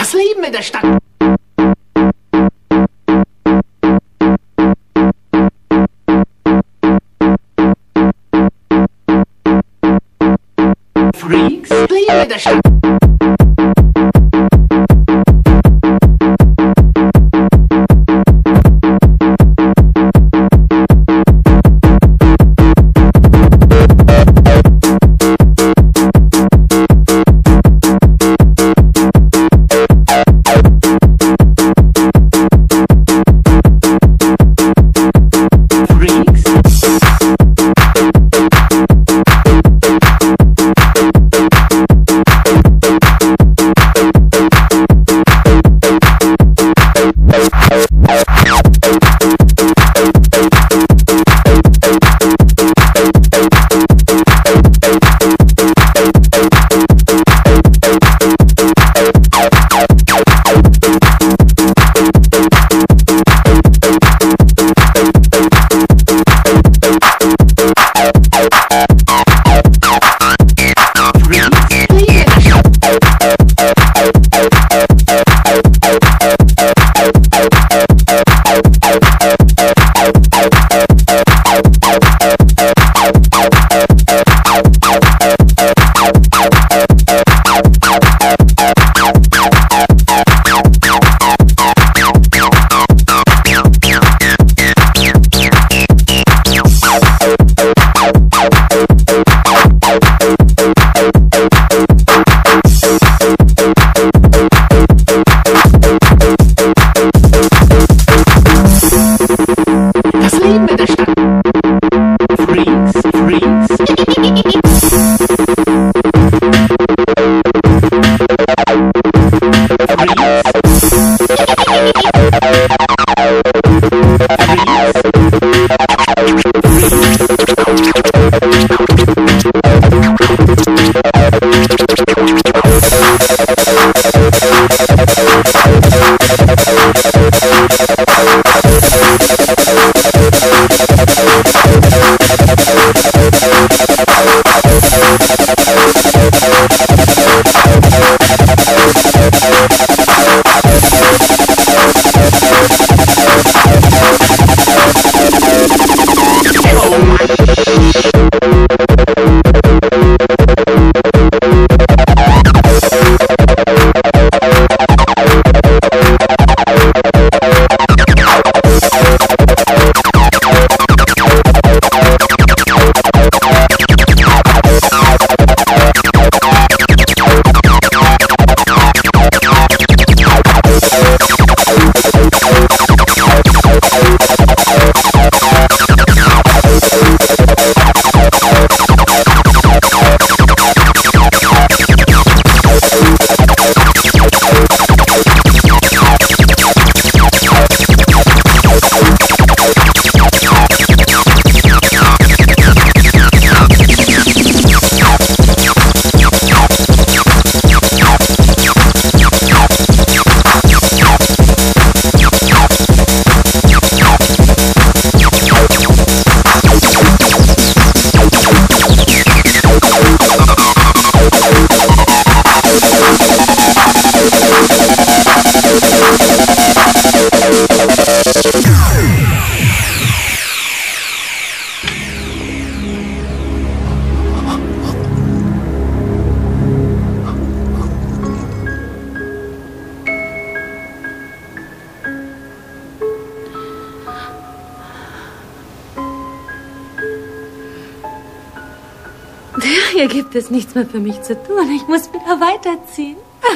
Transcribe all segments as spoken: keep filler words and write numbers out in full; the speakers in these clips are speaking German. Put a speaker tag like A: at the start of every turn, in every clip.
A: Das Leben in der Stadt. Freaks, Leben in der Stadt.
B: Hier gibt es nichts mehr für mich zu tun. Ich muss wieder weiterziehen.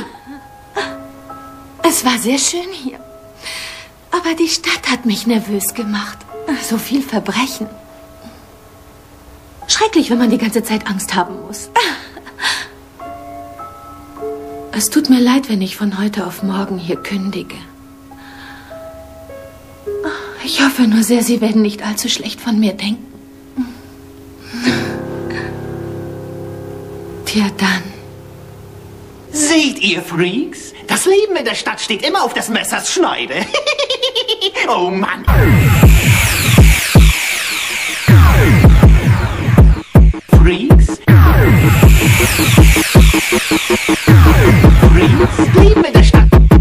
B: Es war sehr schön hier. Aber die Stadt hat mich nervös gemacht. So viel Verbrechen. Schrecklich, wenn man die ganze Zeit Angst haben muss. Es tut mir leid, wenn ich von heute auf morgen hier kündige. Ich hoffe nur sehr, Sie werden nicht allzu schlecht von mir denken. Tja, dann.
A: Seht ihr, Freaks? Das Leben in der Stadt steht immer auf des Messers Schneide. Oh Mann. Freaks? Freaks? Leben in der Stadt.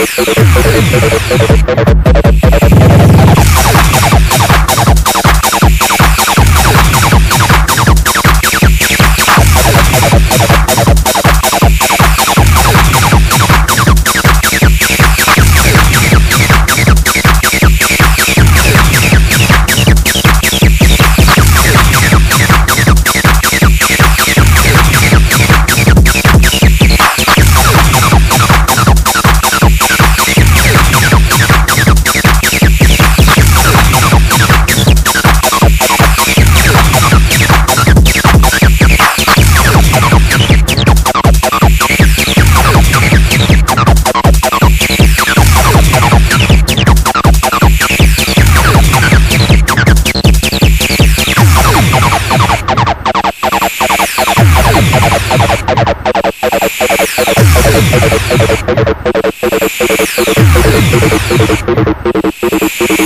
C: Thank you.